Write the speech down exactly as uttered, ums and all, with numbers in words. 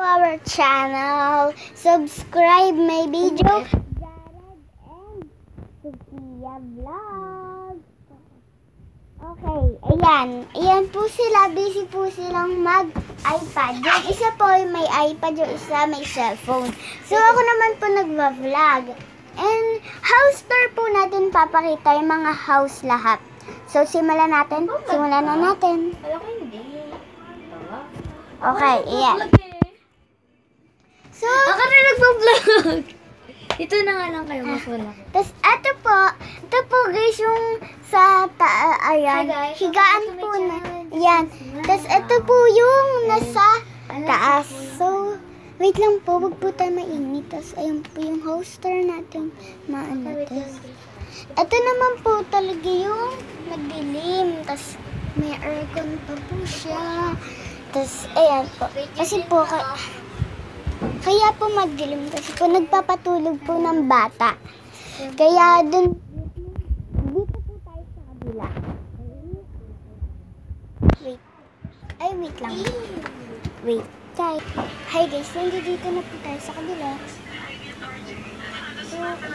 our channel. Subscribe my video. Jared and Sophia Vlog. Okay, ayan. Ayan po sila. Busy po silang mag-iPad. Yung isa po may iPad, yung isa may cellphone. So, ako naman po nagva-vlog. And house tour po natin papakita yung mga house lahat. So, simulan natin. Simulan na natin. Okay, ayan. So, ako na nagpa-vlog. Ito na nga lang kayo, mas wala. Tapos, ito po, ito po guys, yung sa, ta ayan, Hi guys, higaan po na, ayan. Tapos, ito po yung nasa taas. So, wait lang po, wag po tayo mainit. Tapos, ayan po yung hoster natin. Maano, tapos, ito naman po talaga yung madilim. Tapos, may aircon pa po siya. Tapos, ayan po. Kasi po, ka kaya po madilim. Kasi po, nagpapatulog po ng bata. Kaya, dun, dito po tayo sa kabila. Wait. Ay, wait lang. Wait. Tayo. Hi guys, nandito na po tayo sa kabila. So,